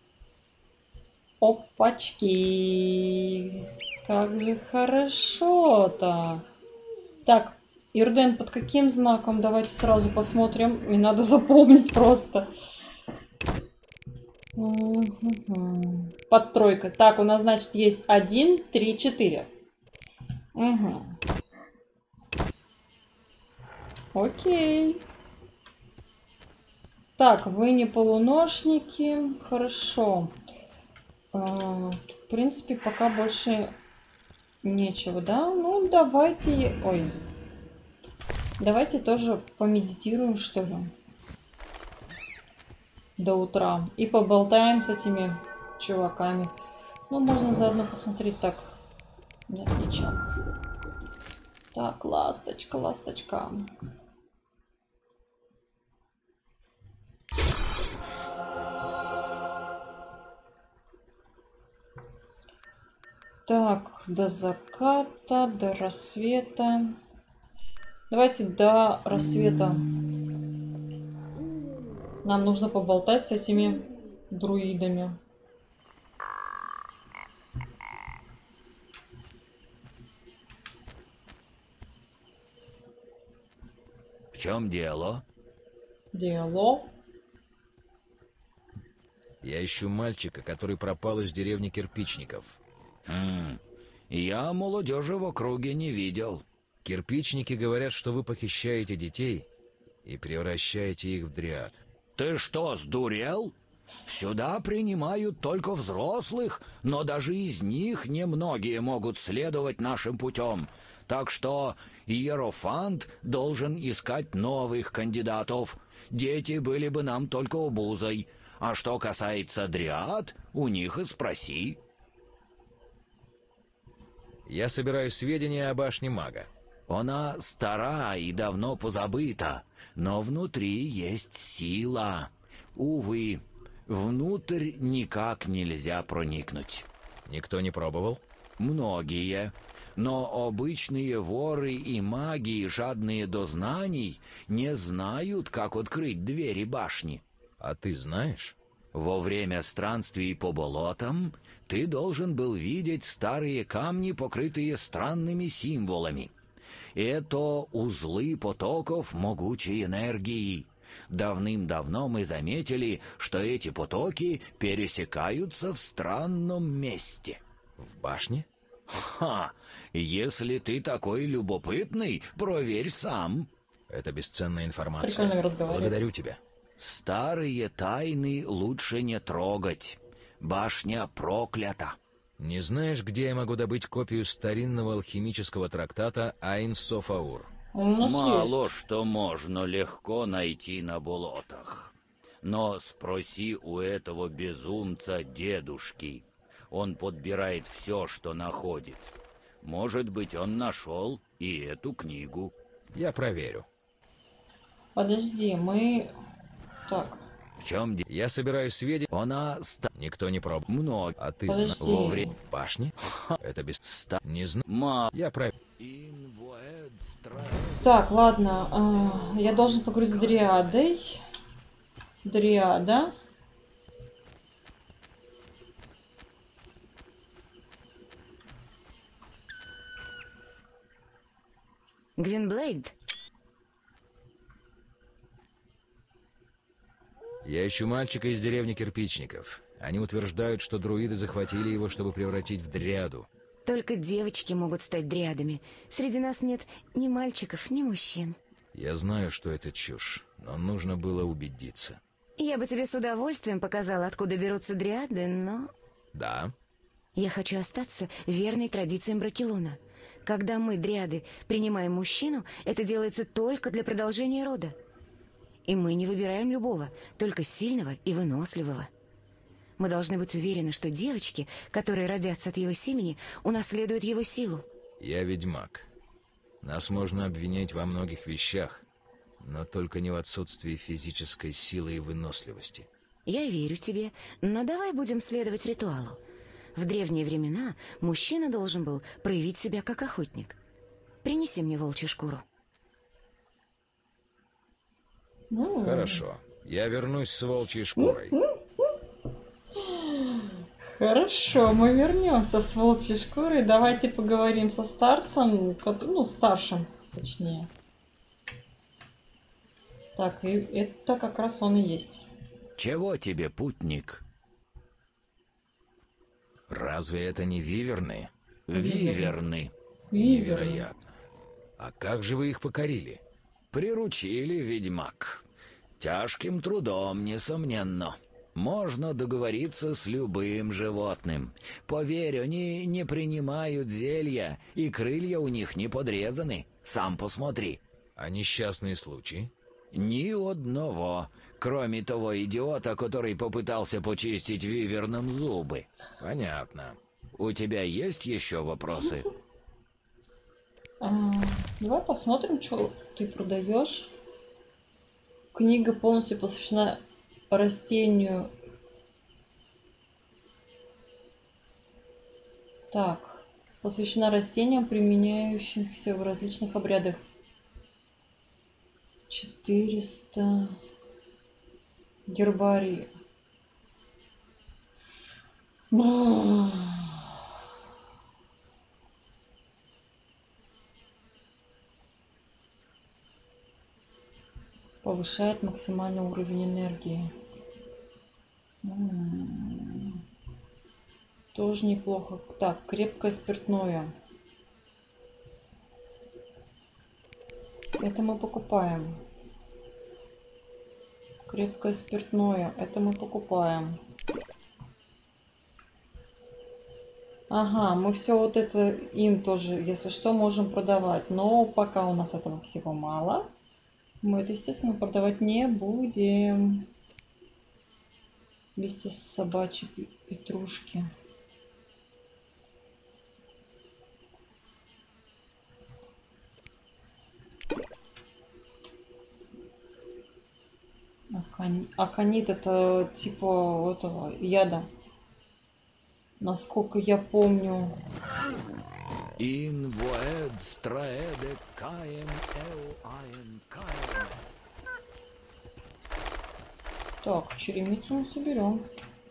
Опачки. Как же хорошо-то. Так, Ирден под каким знаком? Давайте сразу посмотрим. Мне надо запомнить просто. Под тройкой. Так, у нас, значит, есть 1, 3, 4. Угу. Окей. Так, вы не полуношники. Хорошо. В принципе, пока больше нечего, да? Ну, давайте... Ой. Давайте тоже помедитируем, что ли. До утра. И поболтаем с этими чуваками. Ну, можно заодно посмотреть так. Нет, ничего. Так, ласточка, ласточка. Так, до заката, до рассвета. Давайте до рассвета. Нам нужно поболтать с этими друидами. В чем дело? Дело. Я ищу мальчика, который пропал из деревни кирпичников. Я молодежи в округе не видел. Кирпичники говорят, что вы похищаете детей и превращаете их в дриад. Ты что, сдурел? Сюда принимают только взрослых, но даже из них немногие могут следовать нашим путем. Так что Иерофант должен искать новых кандидатов. Дети были бы нам только обузой. А что касается дриад, у них и спроси. Я собираю сведения о башне мага. Она стара и давно позабыта, но внутри есть сила. Увы, внутрь никак нельзя проникнуть. Никто не пробовал? Многие. Но обычные воры и маги, жадные до знаний, не знают, как открыть двери башни. А ты знаешь? Во время странствий по болотам ты должен был видеть старые камни, покрытые странными символами. Это узлы потоков могучей энергии. Давным-давно мы заметили, что эти потоки пересекаются в странном месте. В башне? Ха! Если ты такой любопытный, проверь сам. Это бесценная информация. Прикольно разговаривать. Благодарю тебя. Старые тайны лучше не трогать. Башня проклята. Не знаешь, где я могу добыть копию старинного алхимического трактата Айн Софаур? Он у нас Мало есть. что можно легко найти на болотах. Но спроси у этого безумца дедушки. Он подбирает все, что находит. Может быть, он нашел и эту книгу. Я проверю. Подожди, мы... Так, В чем дело? Я собираю сведения. Она Никто не пробовал. много. А ты Подожди. знаешь? В башне? Это без... Не знаю. Я проверю. так, ладно. Я должен поговорить с Дриадой. Дриада. Гвинблейд? Я ищу мальчика из деревни кирпичников. Они утверждают, что друиды захватили его, чтобы превратить в дриаду. Только девочки могут стать дриадами. Среди нас нет ни мальчиков, ни мужчин. Я знаю, что это чушь, но нужно было убедиться. Я бы тебе с удовольствием показала, откуда берутся дриады, но... Да? Я хочу остаться верной традициям Бракелона. Когда мы, дриады, принимаем мужчину, это делается только для продолжения рода. И мы не выбираем любого, только сильного и выносливого. Мы должны быть уверены, что девочки, которые родятся от его семени, унаследуют его силу. Я ведьмак. Нас можно обвинять во многих вещах, но только не в отсутствии физической силы и выносливости. Я верю тебе, но давай будем следовать ритуалу. В древние времена мужчина должен был проявить себя как охотник. Принеси мне волчью шкуру. Хорошо. Я вернусь с волчьей шкурой. Хорошо, мы вернемся с волчьей шкурой. Давайте поговорим со старцем, ну, старшим, точнее. Так, и это как раз он и есть. Чего тебе, путник? Разве это не виверны? Виверны. Невероятно. А как же вы их покорили? Приручили, ведьмак. Тяжким трудом, несомненно. Можно договориться с любым животным. Поверь, они не принимают зелья, и крылья у них не подрезаны. Сам посмотри. А несчастные случаи? Ни одного, кроме того идиота, который попытался почистить виверном зубы. Понятно. У тебя есть еще вопросы? Давай посмотрим, что ты продаешь. Книга полностью посвящена растению. Так, посвящена растениям, применяющимся в различных обрядах. 400 гербарий. Повышает максимальный уровень энергии. Тоже неплохо. Так, крепкое спиртное. Это мы покупаем. Крепкое спиртное. Это мы покупаем. Ага, мы все вот это им тоже, если что, можем продавать. Но пока у нас этого всего мало, мы это, естественно, продавать не будем. Листья собачьей петрушки. Аконит это типа этого яда. Насколько я помню. Инвоэд страэде каем эу аем каем. Так, черемицу мы соберем.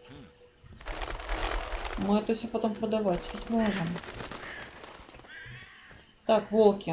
Мы это все потом продавать ведь можем. Так, волки.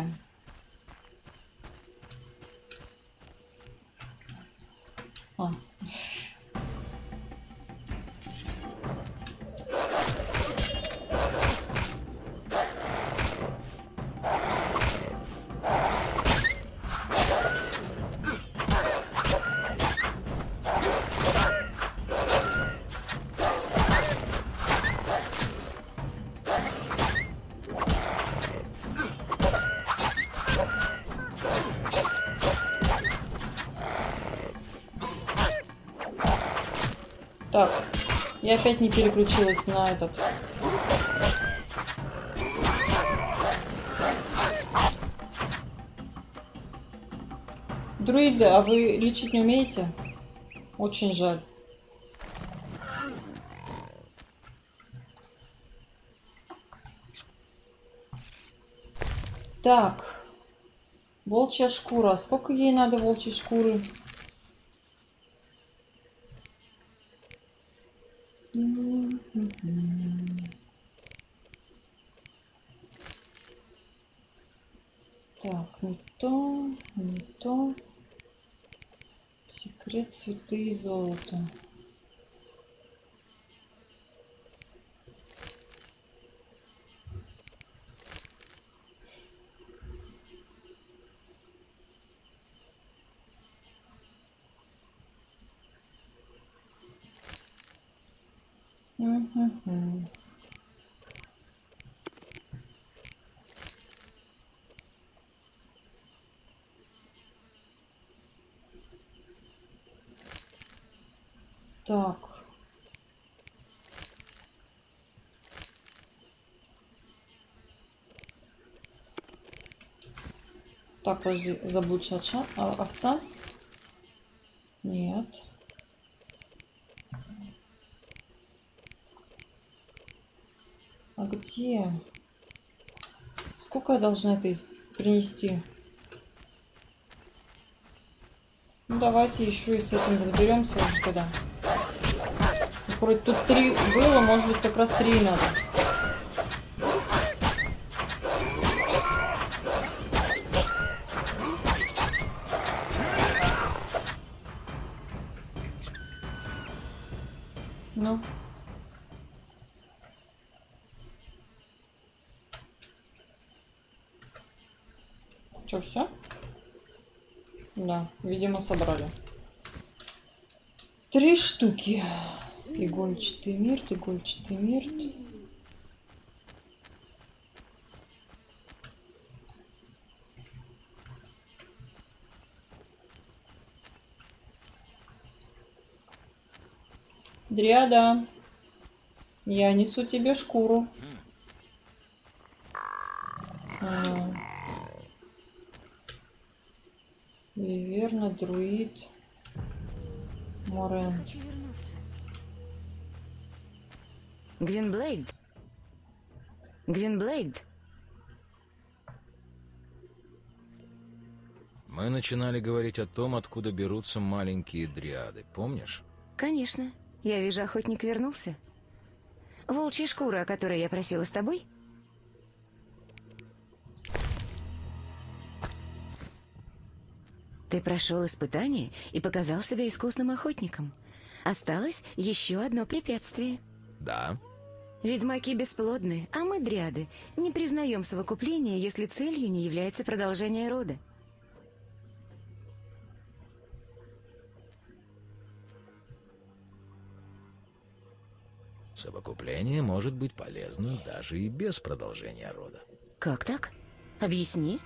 Так, я опять не переключилась на этот. Друиды, а вы лечить не умеете? Очень жаль. Так. Волчья шкура. Сколько ей надо волчьей шкуры? Так, не то, не то. Секрет, цветы и золото. Так. Так, подожди, заблудшая овца? Нет. А где? Сколько я должна этой принести? Ну, давайте еще и с этим разберемся уже тогда. Вроде тут 3 было, может быть, как раз 3 надо. Ну. Что, все? Да, видимо, собрали. 3 штуки. Игольчатый мирт, игольчатый мирт. Дриада, я несу тебе шкуру. Верно, друид. Морен. Хочу вернуться. Гвинблейд. Гвинблейд. Мы начинали говорить о том, откуда берутся маленькие дриады, помнишь? Конечно. Я вижу, охотник вернулся. Волчья шкура, о которой я просила, с тобой? Ты прошел испытание и показал себя искусным охотником. Осталось еще одно препятствие. Да. Ведьмаки бесплодны, а мы, дриады, не признаем совокупление, если целью не является продолжение рода. Совокупление может быть полезно даже и без продолжения рода. Как так? Объясни.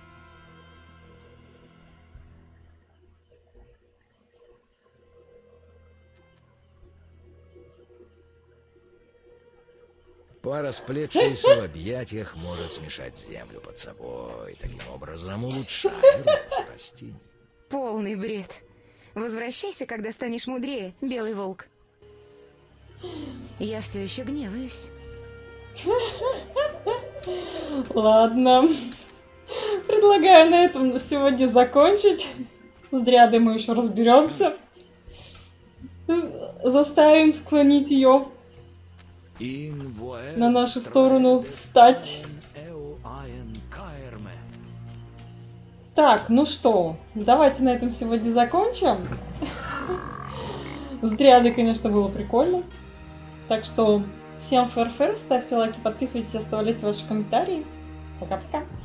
Пара, сплетшаяся в объятиях, может смешать землю под собой, таким образом улучшая рост растений. Полный бред. Возвращайся, когда станешь мудрее, белый волк. Я все еще гневаюсь. Ладно. Предлагаю на этом на сегодня закончить. С Дриадой мы еще разберемся. Заставим склонить ее на нашу сторону встать. Так, ну что, давайте на этом сегодня закончим. С Дриадой, конечно, было прикольно. Так что всем фэр-фэр, ставьте лайки, подписывайтесь, оставляйте ваши комментарии. Пока-пока.